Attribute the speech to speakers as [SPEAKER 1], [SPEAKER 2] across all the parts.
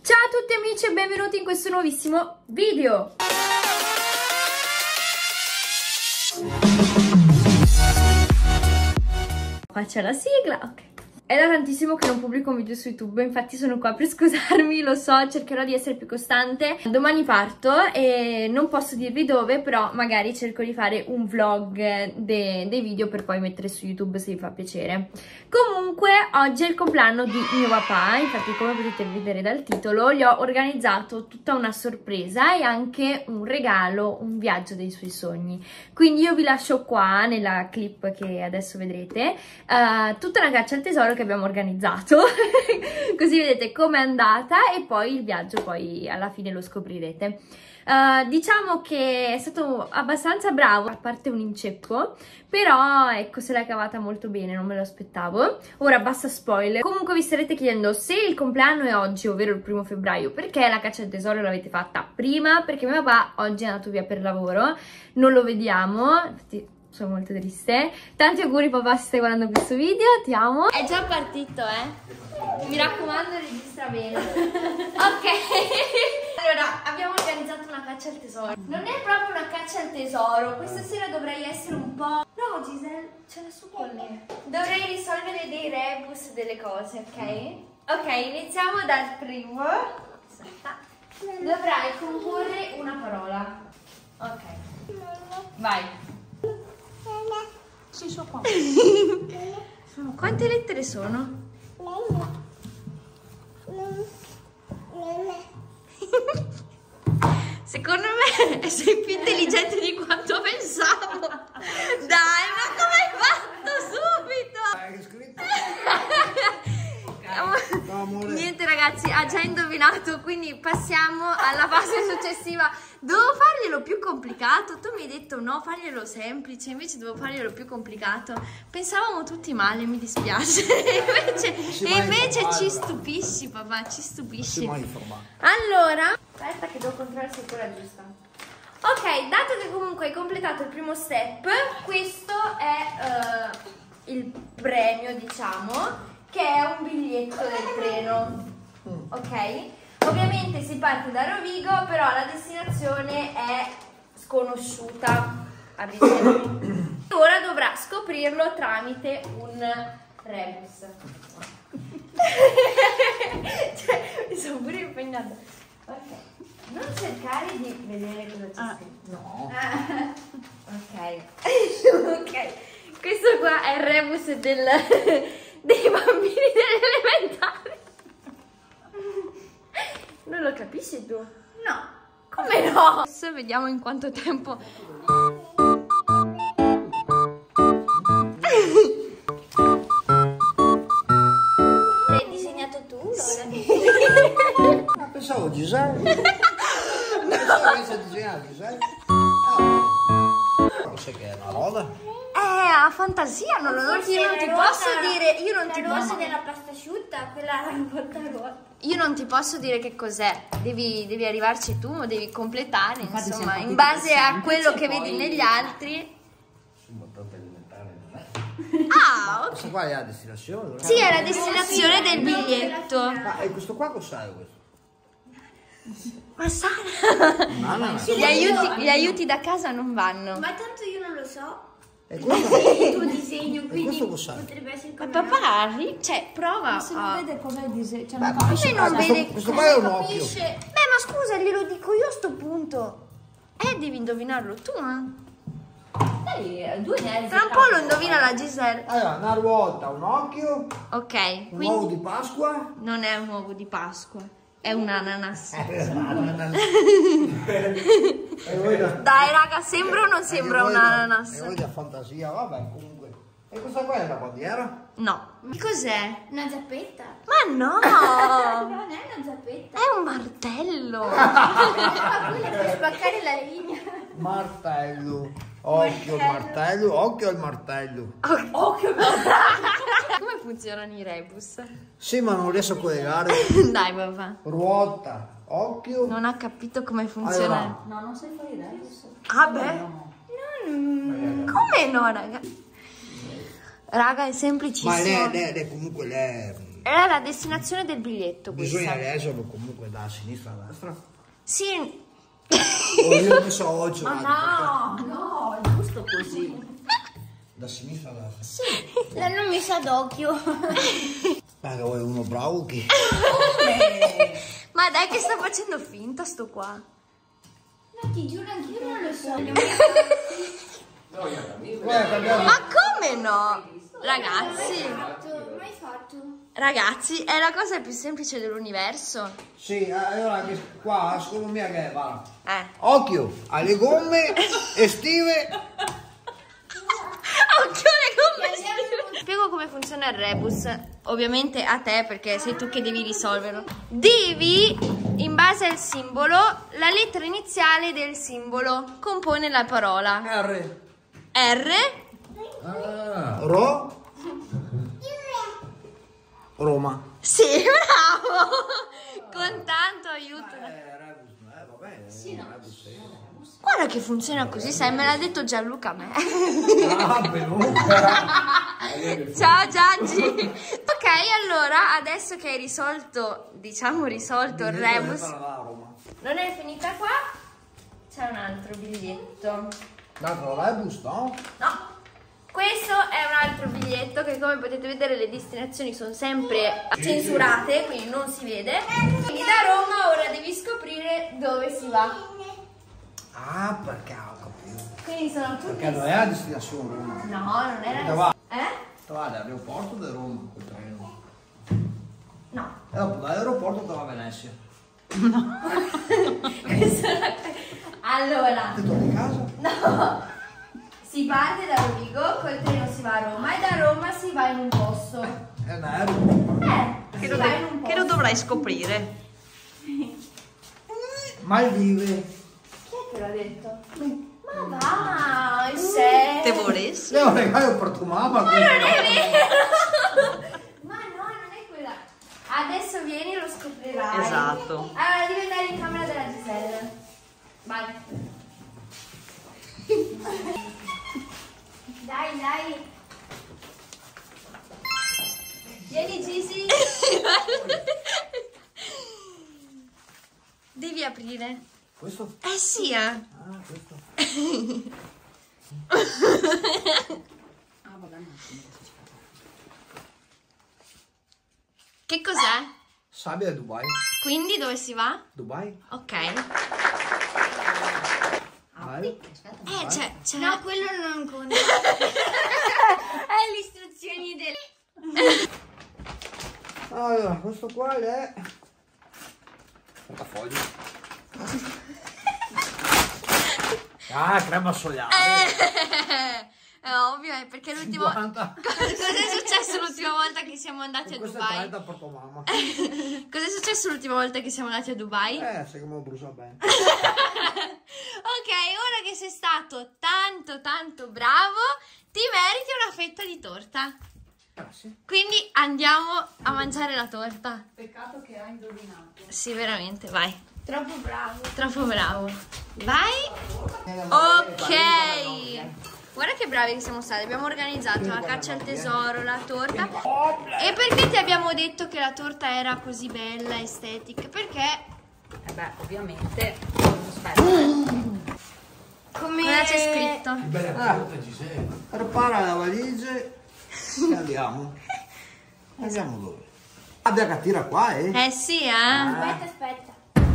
[SPEAKER 1] Ciao a tutti amici e benvenuti in questo nuovissimo video. Faccia la sigla, ok. È da tantissimo che non pubblico un video su YouTube, infatti sono qua per scusarmi, lo so, cercherò di essere più costante. Domani parto e non posso dirvi dove, però magari cerco di fare un vlog dei video per poi mettere su YouTube se vi fa piacere. Comunque oggi è il compleanno di mio papà, infatti come potete vedere dal titolo gli ho organizzato tutta una sorpresa e anche un regalo, un viaggio dei suoi sogni. Quindi io vi lascio qua nella clip che adesso vedrete tutta una caccia al tesoro che abbiamo organizzato così vedete com'è andata e poi il viaggio poi alla fine lo scoprirete. Diciamo che è stato abbastanza bravo, a parte un inceppo, però ecco se l'è cavata molto bene, non me lo aspettavo. Ora basta spoiler. Comunque vi starete chiedendo se il compleanno è oggi, ovvero il 1° febbraio, perché la caccia al tesoro l'avete fatta prima? Perché mio papà oggi è andato via per lavoro, non lo vediamo, infatti sono molto triste. Tanti auguri papà se stai guardando questo video, ti amo. È già partito, mi raccomando registra bene. Ok. Allora, abbiamo organizzato una caccia al tesoro. Non è proprio una caccia al tesoro, questa sera dovrei essere un po'... No Giselle, ce l'ho su con me. Dovrei risolvere dei rebus, delle cose, ok? Ok, iniziamo dal primo. Aspetta. Dovrai comporre una parola. Ok. Vai. Sì, so qua. Quante lettere sono? Secondo me sei più intelligente di quanto pensavo. Dai, ma come hai fatto subito? Niente ragazzi, ha già indovinato, quindi passiamo alla fase successiva. Dovevo farglielo più complicato, tu mi hai detto no, farglielo semplice, invece dovevo farglielo più complicato. Pensavamo tutti male, mi dispiace. invece ci stupisci papà, ci stupisci. Allora, aspetta che devo controllare se è quella giusta. Ok, dato che comunque hai completato il primo step, questo è il premio, diciamo, che è un biglietto del treno, ok? Ovviamente si parte da Rovigo, però la destinazione è sconosciuta a Riccione. Ora dovrà scoprirlo tramite un rebus. Cioè, mi sono pure impegnata. Ok, non cercare di vedere cosa c'è scritto. No. Ok. Ok, questo qua è il rebus dei bambini delle elementari. Non lo capisci tu? No. Come no? Adesso vediamo in quanto tempo. L'hai disegnato tu? Sì.
[SPEAKER 2] Ma pensavo Giselle. Pensavo che si disegnato Giselle. Non sai che è una roda?
[SPEAKER 1] A fantasia, io non ti posso dire. Io non ti posso
[SPEAKER 3] della pasta asciutta, quella volta ruota.
[SPEAKER 1] Io non ti posso dire che cos'è, devi arrivarci tu, devi completare, insomma, in base a quello che vedi negli altri. Ah, ok.
[SPEAKER 2] Questa qua è la destinazione?
[SPEAKER 1] Sì, è la destinazione del biglietto.
[SPEAKER 2] Ma e questo qua cos'è questo?
[SPEAKER 1] Ma Sara, gli aiuti da casa non vanno.
[SPEAKER 3] Ma tanto io non lo so.
[SPEAKER 2] E questo?
[SPEAKER 3] Il tuo disegno, quindi
[SPEAKER 2] questo cos'è?
[SPEAKER 3] potrebbe essere
[SPEAKER 1] Ma
[SPEAKER 3] come
[SPEAKER 1] papà, cioè, prova.
[SPEAKER 4] Se non vede com'è il disegno, cioè
[SPEAKER 2] Beh,
[SPEAKER 4] non
[SPEAKER 2] ma
[SPEAKER 4] capisce.
[SPEAKER 1] non vede?
[SPEAKER 2] questo qua è un occhio.
[SPEAKER 3] capisce.
[SPEAKER 1] Beh, ma scusa, glielo dico io a sto punto. Devi indovinarlo tu,
[SPEAKER 4] Dai, 2 ne hai.
[SPEAKER 1] Tra un po' lo indovina la Giselle.
[SPEAKER 2] Allora, una ruota, un occhio,
[SPEAKER 1] Ok,
[SPEAKER 2] un
[SPEAKER 1] quindi
[SPEAKER 2] uovo di Pasqua.
[SPEAKER 1] non è un uovo di Pasqua, è un ananas.
[SPEAKER 2] E voi da,
[SPEAKER 1] Dai raga, sembra o non sembra un ananas?
[SPEAKER 2] E voi da fantasia, vabbè, comunque. E questa qua è una bandiera?
[SPEAKER 1] No. Che cos'è?
[SPEAKER 3] Una zappetta.
[SPEAKER 1] Ma no!
[SPEAKER 3] Non è una zappetta.
[SPEAKER 1] È un martello!
[SPEAKER 3] Quella per spaccare la linea.
[SPEAKER 2] Martello. Occhio al martello, occhio al martello.
[SPEAKER 1] Come funzionano i rebus?
[SPEAKER 2] Sì, ma non riesco a collegare.
[SPEAKER 1] Dai papà.
[SPEAKER 2] Ruota, occhio.
[SPEAKER 1] Non ha capito come funziona.
[SPEAKER 2] Allora.
[SPEAKER 4] No, non sai fare i rebus.
[SPEAKER 1] Ah beh? Come no raga? Raga, è
[SPEAKER 2] Ma
[SPEAKER 1] semplicissimo.
[SPEAKER 2] lei comunque lei
[SPEAKER 1] Era la destinazione del biglietto questa.
[SPEAKER 2] Bisogna leggerlo comunque da sinistra a destra.
[SPEAKER 1] Sì.
[SPEAKER 2] O io mi so oggi.
[SPEAKER 4] No, è giusto così.
[SPEAKER 2] Da sinistra a destra.
[SPEAKER 3] Sì, l'hanno messa d'occhio.
[SPEAKER 2] Perché vuoi uno bravo chi?
[SPEAKER 1] Ma dai che sta facendo finta sto qua.
[SPEAKER 3] No, ti giuro anch'io non lo so.
[SPEAKER 1] Ma come no? Ragazzi,
[SPEAKER 3] Mai fatto.
[SPEAKER 1] ragazzi, è la cosa più semplice dell'universo.
[SPEAKER 2] Sì, allora qua secondo me che va.
[SPEAKER 1] Occhio
[SPEAKER 2] Occhio alle gomme estive.
[SPEAKER 1] alle gomme estive. Spiego come funziona il rebus. Ovviamente a te perché sei tu che devi risolverlo. Devi, in base al simbolo, la lettera iniziale del simbolo compone la parola.
[SPEAKER 2] R.
[SPEAKER 1] R.
[SPEAKER 2] Ro. Roma.
[SPEAKER 1] Sì, bravo. Con tanto aiuto.
[SPEAKER 2] Va bene. Sì,
[SPEAKER 1] Guarda che funziona così, sai, me l'ha detto Gianluca a me. Ciao Giangi. Ok, allora, adesso che hai risolto, diciamo risolto il rebus, non è finita qua, c'è un altro biglietto.
[SPEAKER 2] L'altro rebus, no?
[SPEAKER 1] No, questo è un altro biglietto che come potete vedere le destinazioni sono sempre censurate, quindi non si vede. Quindi da Roma ora devi scoprire dove si va.
[SPEAKER 2] Ah, perché ho capito.
[SPEAKER 1] Quindi sono tutti...
[SPEAKER 2] Perché non è la destinazione Roma.
[SPEAKER 1] No, non era...
[SPEAKER 2] Dove va?
[SPEAKER 1] Eh?
[SPEAKER 2] Dall'aeroporto di Roma, quel treno.
[SPEAKER 1] No.
[SPEAKER 2] E dopo dall'aeroporto va a Venezia.
[SPEAKER 1] Questa è la... Allora...
[SPEAKER 2] E torni a casa?
[SPEAKER 1] No. Si parte da Rovigo, col treno si va a Roma e da Roma si va in un posto.
[SPEAKER 2] È un aereo.
[SPEAKER 1] Si va in un posto.
[SPEAKER 4] Che lo dovrai scoprire.
[SPEAKER 2] Maldive.
[SPEAKER 1] Chi è che l'ha detto? Ma vai, sei...
[SPEAKER 4] Te vorresti?
[SPEAKER 2] Io regalo per tua mamma.
[SPEAKER 1] Ma non è vero! Ma no, non è quella. Adesso vieni e lo scoprirai.
[SPEAKER 4] Esatto.
[SPEAKER 1] Allora devi andare in camera della Gisella. Vai.
[SPEAKER 3] Dai, dai.
[SPEAKER 1] Vieni Gisi. Devi aprire.
[SPEAKER 2] Questo?
[SPEAKER 1] Eh sì, eh.
[SPEAKER 2] Ah, questo.
[SPEAKER 1] Che cos'è?
[SPEAKER 2] Sabbia di Dubai.
[SPEAKER 1] Quindi dove si va?
[SPEAKER 2] Dubai?
[SPEAKER 1] Ok.
[SPEAKER 2] Vai.
[SPEAKER 1] C'è.
[SPEAKER 3] No, quello non conta. È le istruzioni del...
[SPEAKER 2] Allora, questo qua è... portafoglio. Ah, crema solare.
[SPEAKER 1] È ovvio, perché l'ultima...
[SPEAKER 2] 50.
[SPEAKER 1] Cosa è successo l'ultima volta che siamo andati a
[SPEAKER 2] Questo è
[SPEAKER 1] Dubai?
[SPEAKER 2] 30 per tua mamma.
[SPEAKER 1] Cosa è successo l'ultima volta che siamo andati a Dubai?
[SPEAKER 2] Sai come ho bruciato bene.
[SPEAKER 1] Ok, ora che sei stato tanto bravo, ti meriti una fetta di torta.
[SPEAKER 2] Grazie.
[SPEAKER 1] Quindi andiamo a mangiare la torta.
[SPEAKER 4] Peccato che hai indovinato.
[SPEAKER 1] Sì, veramente, vai.
[SPEAKER 3] Troppo bravo.
[SPEAKER 1] Troppo bravo. Vai. Ok. Guarda che bravi che siamo stati. Abbiamo organizzato la caccia al tesoro, la torta. E perché ti abbiamo detto che la torta era così bella, estetica? Perché...
[SPEAKER 4] Beh, ovviamente. Aspetta.
[SPEAKER 3] Come...
[SPEAKER 1] Cosa c'è scritto?
[SPEAKER 2] Prepara la valigia e andiamo. Andiamo dove? Abbia che tira qua, eh?
[SPEAKER 1] Eh sì, eh?
[SPEAKER 3] Aspetta.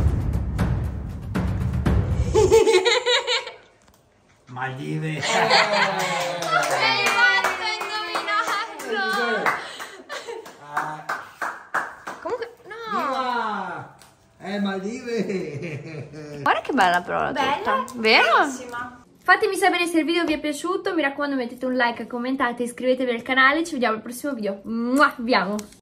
[SPEAKER 2] Maldive.
[SPEAKER 1] Hai fatto indovinato! Comunque, no!
[SPEAKER 2] Maldive.
[SPEAKER 1] Guarda che bella però la torta. Vero? Fatemi sapere se il video vi è piaciuto, mi raccomando mettete un like, commentate, iscrivetevi al canale, ci vediamo al prossimo video. Vi amo!